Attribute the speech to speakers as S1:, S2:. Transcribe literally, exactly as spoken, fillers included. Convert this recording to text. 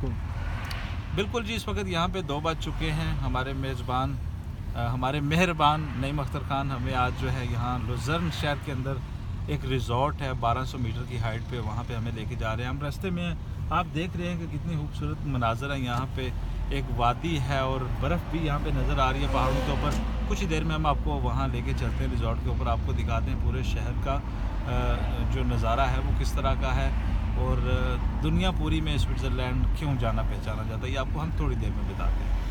S1: को?
S2: बिल्कुल जी, इस वक्त यहाँ पे दो बज चुके हैं। हमारे मेज़बान हमारे मेहरबान नईम अख्तर खान हमें आज जो है यहाँ लुज़र्न शहर के अंदर एक रिज़ॉर्ट है बारह सौ मीटर की हाइट पे, वहाँ पे हमें लेके जा रहे हैं। हम रास्ते में आप देख रहे हैं कि कितनी खूबसूरत मनाज़र है। यहाँ पे एक वादी है और बर्फ़ भी यहाँ पे नज़र आ रही है पहाड़ों के ऊपर। कुछ ही देर में हम आपको वहाँ लेके चलते हैं रिज़ॉर्ट के ऊपर, आपको दिखाते हैं पूरे शहर का जो नज़ारा है वो किस तरह का है और दुनिया पूरी में स्विट्ज़रलैंड क्यों जाना पहचाना जाता है, ये आपको हम थोड़ी देर में बताते हैं।